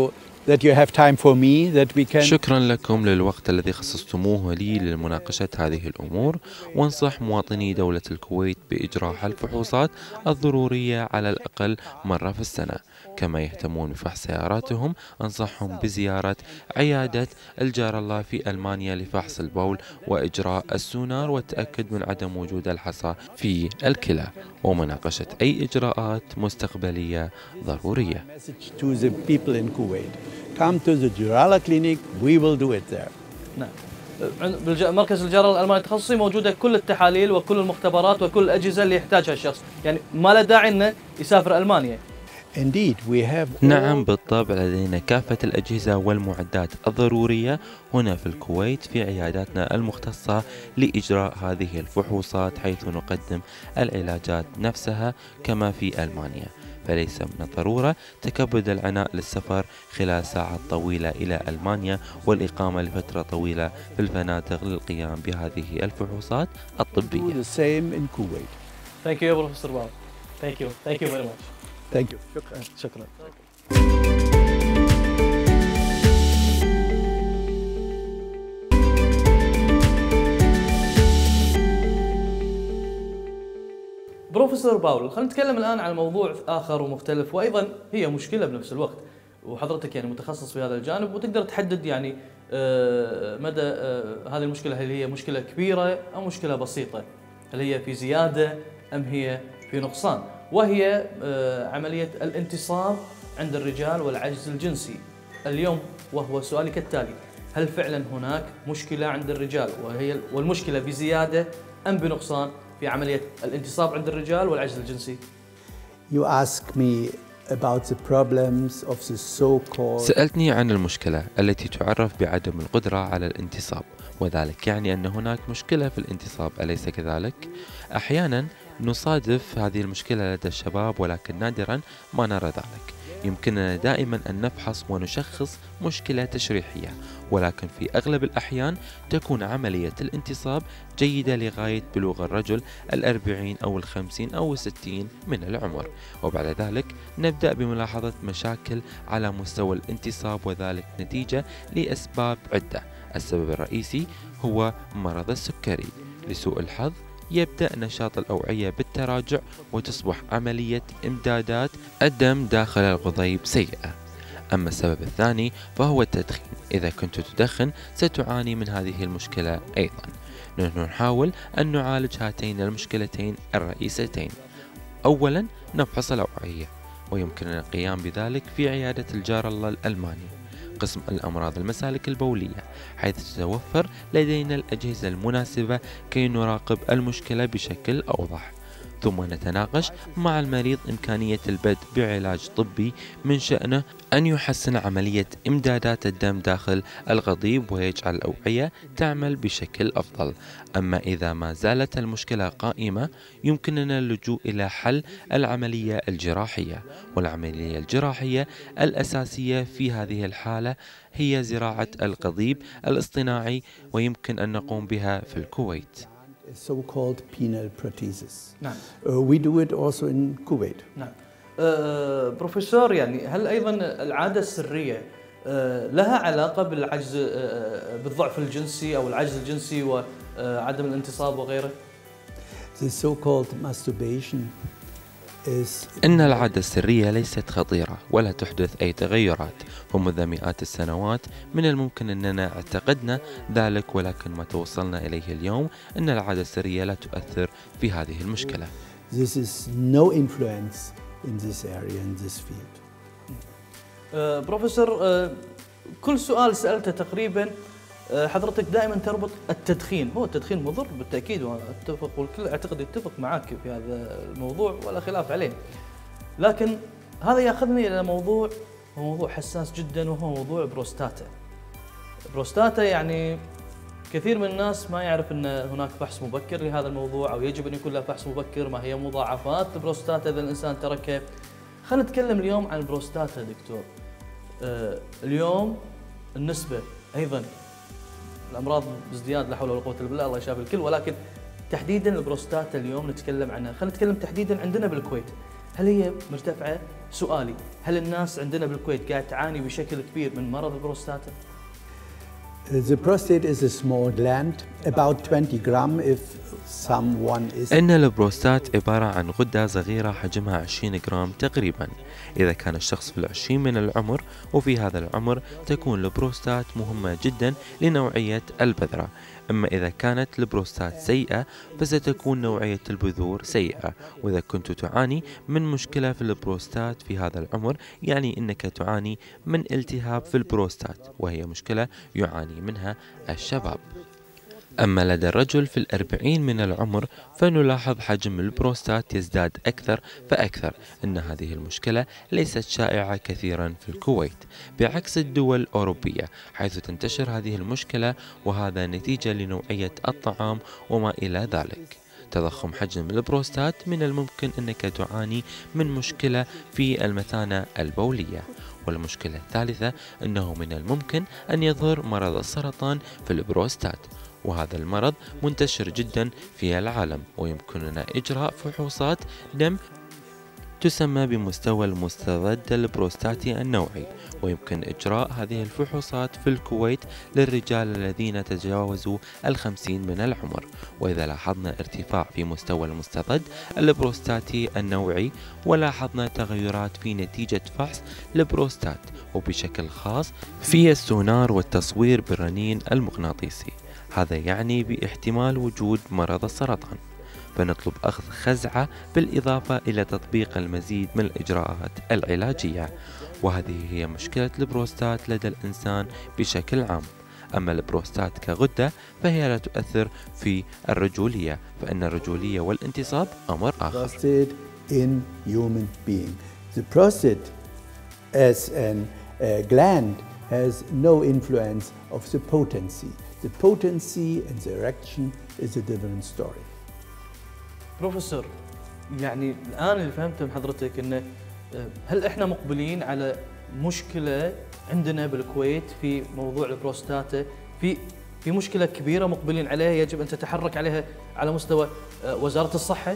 that you have time for me, that we can... شكرا لكم للوقت الذي خصصتموه لي لمناقشة هذه الأمور، وانصح مواطني دولة الكويت بإجراء الفحوصات الضرورية على الأقل مرة في السنة. كما يهتمون بفحص سياراتهم، أنصحهم بزيارة عيادة الجار الله في ألمانيا لفحص البول وإجراء السونار والتأكد من عدم وجود الحصى في الكلى، ومناقشة أي إجراءات مستقبلية ضرورية. to the people in Kuwait. Come to the Jarallah clinic, we will do it there. نعم. بالمركز الجارة الألماني التخصصي موجودة كل التحاليل وكل المختبرات وكل الأجهزة اللي يحتاجها الشخص، يعني ما له داعي إنه يسافر ألمانيا. Indeed, we have نعم بالطبع، لدينا كافة الأجهزة والمعدات الضرورية هنا في الكويت في عياداتنا المختصة لإجراء هذه الفحوصات، حيث نقدم العلاجات نفسها كما في ألمانيا. فليس من الضرورة تكبد العناء للسفر خلال ساعات طويلة إلى ألمانيا والإقامة لفترة طويلة في الفنادق للقيام بهذه الفحوصات الطبية. the same in Kuwait. Thank you يا بروفيسور باو. Thank you. Thank you very much. Thank you. شكرا. شكرا. بروفيسور باول، خلينا نتكلم الآن عن موضوع آخر ومختلف، وأيضا هي مشكلة بنفس الوقت، وحضرتك يعني متخصص في هذا الجانب وتقدر تحدد يعني مدى هذه المشكلة، هل هي مشكلة كبيرة أو مشكلة بسيطة، هل هي في زيادة أم هي في نقصان، وهي عملية الانتصاب عند الرجال والعجز الجنسي. اليوم وهو سؤالي كالتالي: هل فعلا هناك مشكلة عند الرجال وهي والمشكلة بزيادة أم بنقصان في عملية الانتصاب عند الرجال والعجز الجنسي؟ You ask me about the problems of the so-called... سألتني عن المشكلة التي تعرف بعدم القدرة على الانتصاب، وذلك يعني أن هناك مشكلة في الانتصاب، أليس كذلك؟ أحيانا نصادف هذه المشكلة لدى الشباب، ولكن نادرا ما نرى ذلك. يمكننا دائما أن نفحص ونشخص مشكلة تشريحية، ولكن في أغلب الأحيان تكون عملية الانتصاب جيدة لغاية بلوغ الرجل الأربعين أو الخمسين أو الستين من العمر، وبعد ذلك نبدأ بملاحظة مشاكل على مستوى الانتصاب، وذلك نتيجة لأسباب عدة. السبب الرئيسي هو مرض السكري. لسوء الحظ يبدأ نشاط الأوعية بالتراجع وتصبح عملية إمدادات الدم داخل الغضيب سيئة. أما السبب الثاني فهو التدخين. إذا كنت تدخن ستعاني من هذه المشكلة أيضا. نحن نحاول أن نعالج هاتين المشكلتين الرئيستين. أولا نفحص الأوعية، ويمكننا القيام بذلك في عيادة الجار الله الألماني قسم الأمراض المسالك البولية، حيث تتوفر لدينا الأجهزة المناسبة كي نراقب المشكلة بشكل أوضح. ثم نتناقش مع المريض إمكانية البدء بعلاج طبي من شأنه أن يحسن عملية إمدادات الدم داخل الغضيب ويجعل الأوعية تعمل بشكل أفضل. أما إذا ما زالت المشكلة قائمة يمكننا اللجوء إلى حل العملية الجراحية، والعملية الجراحية الأساسية في هذه الحالة هي زراعة القضيب الاصطناعي، ويمكن أن نقوم بها في الكويت. so-called penile prosthesis. نعم. Uh, we do it also in Kuwait. نعم. أه بروفيسور، يعني هل أيضا العادة السرية أه لها علاقة بالعجز أه بالضعف الجنسي أو العجز الجنسي وعدم الانتصاب وغيره؟ The so-called masturbation is... إن العادة السرية ليست خطيرة ولا تحدث أي تغيرات، ومنذ مئات السنوات من الممكن أننا اعتقدنا ذلك، ولكن ما توصلنا إليه اليوم أن العادة السرية لا تؤثر في هذه المشكلة. This is no influence in this area, in this field. أه بروفيسور، أه كل سؤال سألته تقريبا أه حضرتك دائما تربط التدخين. هو التدخين مضر بالتأكيد، وأنا أتفق والكل أعتقد يتفق معك في هذا الموضوع ولا خلاف عليه، لكن هذا يأخذني إلى موضوع هو موضوع حساس جدا، وهو موضوع بروستاتا. بروستاتا يعني كثير من الناس ما يعرف أن هناك فحص مبكر لهذا الموضوع، أو يجب أن يكون له فحص مبكر. ما هي مضاعفات البروستاتا إذا الإنسان تركه؟ خلينا نتكلم اليوم عن البروستاتا دكتور. آه اليوم النسبة أيضا الأمراض بازدياد، لا حول ولا قوة إلا بالله، الله يشافي الكل، ولكن تحديدا البروستاتا اليوم نتكلم عنها. خلينا نتكلم تحديدا عندنا بالكويت. هل هي مرتفعة؟ سؤالي، هل الناس عندنا بالكويت قاعد تعاني بشكل كبير من مرض البروستاتا؟ The prostate is a small gland, about twenty gram if someone is... إن البروستات عبارة عن غدة صغيرة حجمها عشرين جرام تقريبا. إذا كان الشخص في العشرين من العمر، وفي هذا العمر تكون البروستات مهمة جدا لنوعية البذرة. أما إذا كانت البروستات سيئة فستكون نوعية البذور سيئة. وإذا كنت تعاني من مشكلة في البروستات في هذا العمر، يعني أنك تعاني من التهاب في البروستات، وهي مشكلة يعاني منها الشباب. أما لدى الرجل في الأربعين من العمر فنلاحظ حجم البروستات يزداد أكثر فأكثر. إن هذه المشكلة ليست شائعة كثيرا في الكويت بعكس الدول الأوروبية، حيث تنتشر هذه المشكلة، وهذا نتيجة لنوعية الطعام وما إلى ذلك. تضخم حجم البروستات من الممكن أنك تعاني من مشكلة في المثانة البولية. والمشكلة الثالثة أنه من الممكن أن يظهر مرض السرطان في البروستات، وهذا المرض منتشر جدا في العالم، ويمكننا إجراء فحوصات دم تسمى بمستوى المستند البروستاتي النوعي، ويمكن إجراء هذه الفحوصات في الكويت للرجال الذين تجاوزوا الخمسين من العمر. وإذا لاحظنا ارتفاع في مستوى المستند البروستاتي النوعي، ولاحظنا تغيرات في نتيجة فحص البروستات، وبشكل خاص في السونار والتصوير بالرنين المغناطيسي، هذا يعني باحتمال وجود مرض السرطان، فنطلب أخذ خزعة بالإضافة إلى تطبيق المزيد من الإجراءات العلاجية. وهذه هي مشكلة البروستات لدى الإنسان بشكل عام. أما البروستات كغدة فهي لا تؤثر في الرجولية، فإن الرجولية والانتصاب أمر آخر. Prostate in human being. The prostate as an uh, gland has no influence of the potency. The potency and the erection is a different story. بروفيسور، يعني الآن اللي فهمته من حضرتك إنه هل إحنا مقبلين على مشكلة عندنا بالكويت في موضوع البروستاتا، في في مشكلة كبيرة مقبلين عليها يجب أن تتحرك عليها على مستوى وزارة الصحة؟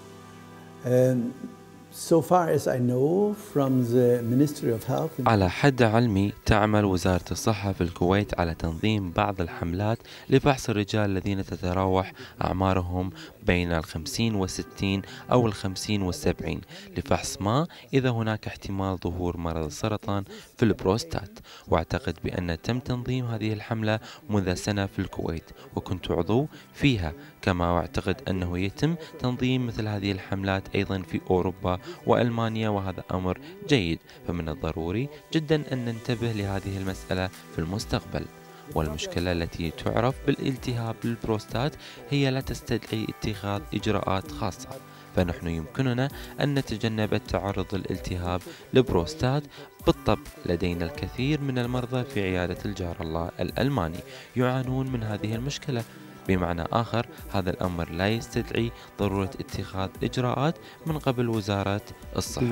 Um, So far as I know from the Ministry of Health. على حد علمي تعمل وزارة الصحة في الكويت على تنظيم بعض الحملات لفحص الرجال الذين تتراوح أعمارهم بين الخمسين والستين أو الخمسين والسبعين، لفحص ما إذا هناك احتمال ظهور مرض السرطان في البروستات. واعتقد بأن تم تنظيم هذه الحملة منذ سنة في الكويت، وكنت عضو فيها، كما واعتقد أنه يتم تنظيم مثل هذه الحملات أيضا في أوروبا وألمانيا، وهذا أمر جيد. فمن الضروري جدا أن ننتبه لهذه المسألة في المستقبل. والمشكلة التي تعرف بالالتهاب بالبروستات هي لا تستدعي اتخاذ إجراءات خاصة، فنحن يمكننا أن نتجنب التعرض للالتهاب البروستات. بالطبع لدينا الكثير من المرضى في عيادة الجار الله الألماني يعانون من هذه المشكلة. بمعنى آخر هذا الأمر لا يستدعي ضرورة اتخاذ إجراءات من قبل وزارة الصحة.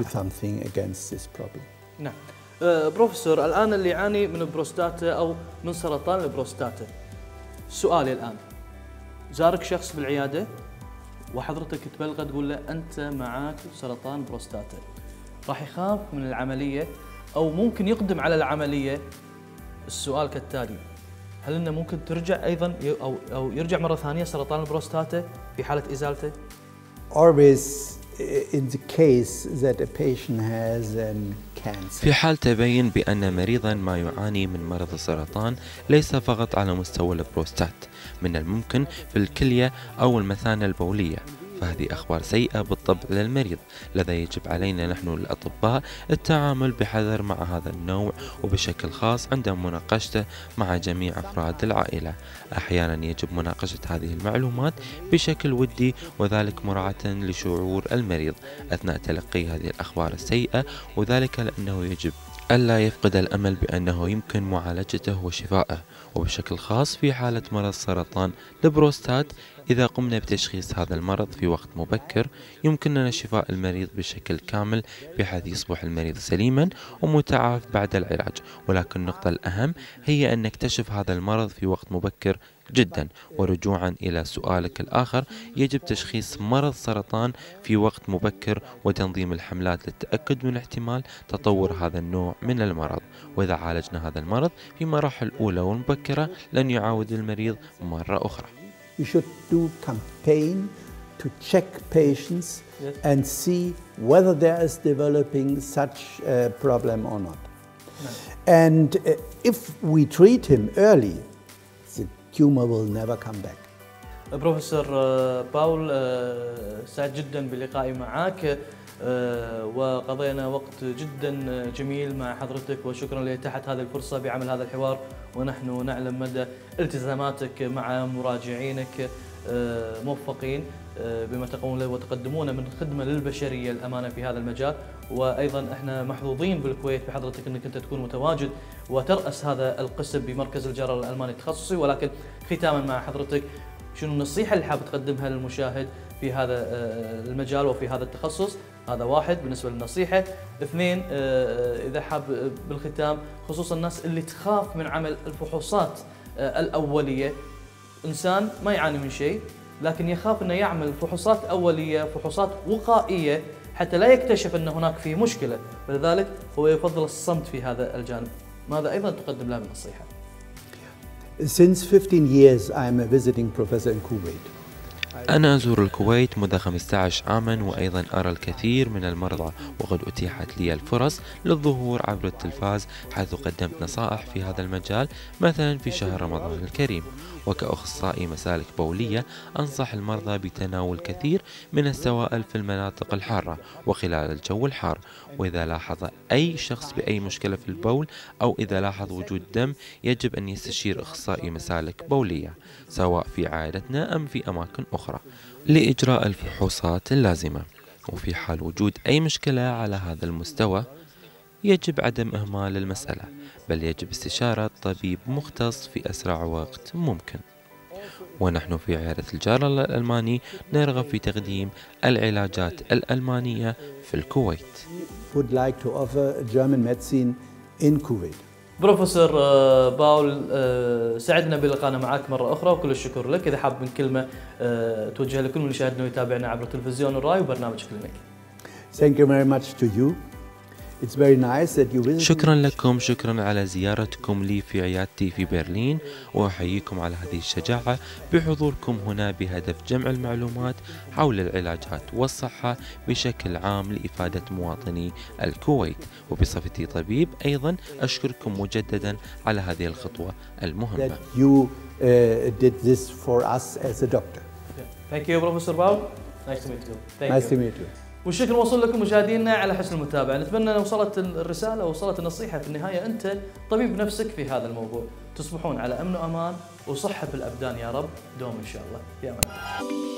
نعم. أه بروفيسور، الآن اللي يعاني من البروستاتا أو من سرطان البروستاتا، سؤالي الآن، زارك شخص بالعيادة وحضرتك تبلغه تقول له أنت معك سرطان بروستاتا، راح يخاف من العملية أو ممكن يقدم على العملية. السؤال كالتالي، هل انه ممكن ترجع ايضا او او يرجع مره ثانيه سرطان البروستاتا في حاله ازالته؟ Always in the case that a patient has an cancer. في حال تبين بأن مريضا ما يعاني من مرض السرطان ليس فقط على مستوى البروستات، من الممكن في الكلية أو المثانة البولية، فهذه أخبار سيئة بالطبع للمريض. لذا يجب علينا نحن الأطباء التعامل بحذر مع هذا النوع، وبشكل خاص عند مناقشته مع جميع أفراد العائلة. أحيانا يجب مناقشة هذه المعلومات بشكل ودي، وذلك مراعاة لشعور المريض أثناء تلقي هذه الأخبار السيئة، وذلك لأنه يجب ألا يفقد الأمل بأنه يمكن معالجته وشفائه. وبشكل خاص في حالة مرض سرطان البروستات، إذا قمنا بتشخيص هذا المرض في وقت مبكر يمكننا شفاء المريض بشكل كامل، بحيث يصبح المريض سليما ومتعافى بعد العلاج. ولكن النقطة الأهم هي أن نكتشف هذا المرض في وقت مبكر جدا. ورجوعا إلى سؤالك الآخر، يجب تشخيص مرض سرطان في وقت مبكر وتنظيم الحملات للتأكد من احتمال تطور هذا النوع من المرض. وإذا عالجنا هذا المرض في مراحل أولى ومبكرة لن يعاود المريض مرة أخرى. We should do campaign to check patients Yes. and see whether there is developing such a problem or not. And uh, if we treat him early, the tumor will never come back. بروفيسور آه، باول، آه، سعد جدا بلقائي معك، آه، وقضينا وقت جدا جميل مع حضرتك، وشكرا لإتاحة هذه الفرصة بعمل هذا الحوار، ونحن نعلم مدى التزاماتك مع مراجعينك. آه، موفقين آه، بما تقومون له وتقدمون من خدمة للبشرية الأمانة في هذا المجال. وأيضا احنا محظوظين بالكويت بحضرتك أنك أنت تكون متواجد وترأس هذا القسم بمركز الجررة الألماني التخصصي. ولكن ختاما مع حضرتك، شنو النصيحة اللي حاب تقدمها للمشاهد في هذا المجال وفي هذا التخصص؟ هذا واحد بالنسبة للنصيحة. اثنين، إذا حاب بالختام، خصوصا الناس اللي تخاف من عمل الفحوصات الأولية، إنسان ما يعاني من شيء لكن يخاف أنه يعمل فحوصات أولية، فحوصات وقائية، حتى لا يكتشف أن هناك فيه مشكلة، ولذلك هو يفضل الصمت في هذا الجانب. ماذا أيضا تقدم له من نصيحة؟ Since fifteen years I am a visiting professor in Kuwait. أنا أزور الكويت منذ خمسة عشر عاما، وأيضا أرى الكثير من المرضى، وقد أتيحت لي الفرص للظهور عبر التلفاز حيث قدمت نصائح في هذا المجال، مثلا في شهر رمضان الكريم. وكأخصائي مسالك بولية أنصح المرضى بتناول كثير من السوائل في المناطق الحارة وخلال الجو الحار. وإذا لاحظ أي شخص بأي مشكلة في البول أو إذا لاحظ وجود دم، يجب أن يستشير أخصائي مسالك بولية سواء في عائلتنا أم في أماكن أخرى لإجراء الفحوصات اللازمة. وفي حال وجود أي مشكلة على هذا المستوى يجب عدم إهمال المسألة، بل يجب استشارة طبيب مختص في أسرع وقت ممكن. ونحن في عيادة الجررة الألماني نرغب في تقديم العلاجات الألمانية في الكويت. Would like to offer German medicine in Kuwait. بروفيسور باول، سعدنا بلقائنا معك مرة أخرى وكل الشكر لك. إذا حاب من كلمة توجهها لكل من يشاهدنا ويتابعنا عبر تلفزيون الراي وبرنامج كلينيك. Thank you very much to you. It's very nice that you visit. شكرا لكم، شكرا على زيارتكم لي في عيادتي في برلين، وأحييكم على هذه الشجاعة بحضوركم هنا بهدف جمع المعلومات حول العلاجات والصحة بشكل عام لإفادة مواطني الكويت. وبصفتي طبيب أيضا أشكركم مجددا على هذه الخطوة المهمة. That you uh, did this for us as a doctor. Thank you بروفيسور باول. Nice to meet you. Thank Nice you. to meet you. والشكر موصول لكم مشاهدينا على حسن المتابعة. نتمنى أن وصلت الرسالة ووصلت النصيحة. في النهاية أنت طبيب نفسك في هذا الموضوع. تصبحون على أمن وأمان وصحة بالأبدان يا رب دوم إن شاء الله. يا أمان.